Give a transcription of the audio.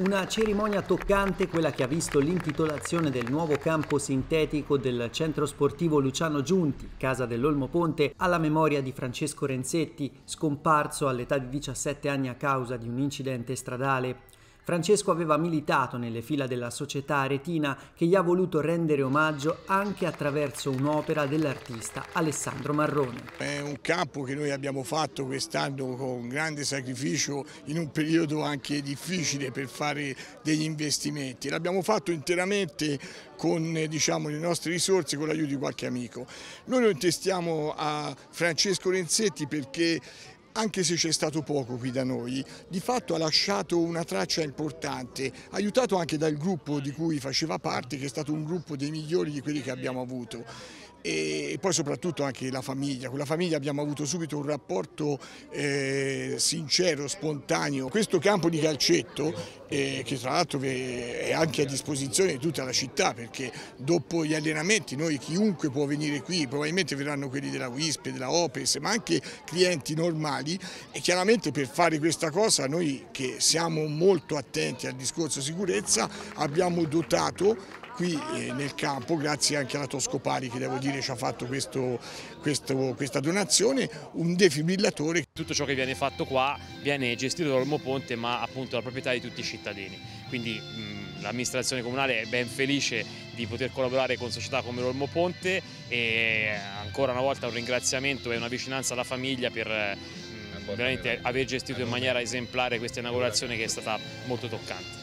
Una cerimonia toccante, quella che ha visto l'intitolazione del nuovo campo sintetico del centro sportivo Luciano Giunti, casa dell'Olmo Ponte, alla memoria di Francesco Renzetti, scomparso all'età di 17 anni a causa di un incidente stradale. Francesco aveva militato nelle fila della società aretina che gli ha voluto rendere omaggio anche attraverso un'opera dell'artista Alessandro Marrone. È un campo che noi abbiamo fatto quest'anno con grande sacrificio in un periodo anche difficile per fare degli investimenti. L'abbiamo fatto interamente con le nostre risorse, con l'aiuto di qualche amico. Noi lo intestiamo a Francesco Renzetti perché anche se c'è stato poco qui da noi, di fatto ha lasciato una traccia importante, aiutato anche dal gruppo di cui faceva parte, che è stato un gruppo dei migliori di quelli che abbiamo avuto. E poi soprattutto anche la famiglia. Con la famiglia abbiamo avuto subito un rapporto sincero, spontaneo. Questo campo di calcetto, che tra l'altro è anche a disposizione di tutta la città, perché dopo gli allenamenti noi chiunque può venire qui, probabilmente verranno quelli della Wisp, della Opes, ma anche clienti normali, e chiaramente per fare questa cosa noi che siamo molto attenti al discorso sicurezza abbiamo dotato qui nel campo, grazie anche alla Toscopari che devo dire ci ha fatto questa donazione, un defibrillatore. Tutto ciò che viene fatto qua viene gestito dall'Olmo Ponte, ma appunto la proprietà di tutti i cittadini, quindi l'amministrazione comunale è ben felice di poter collaborare con società come l'Olmo Ponte e ancora una volta un ringraziamento e una vicinanza alla famiglia per veramente aver gestito in maniera esemplare questa inaugurazione che è stata molto toccante.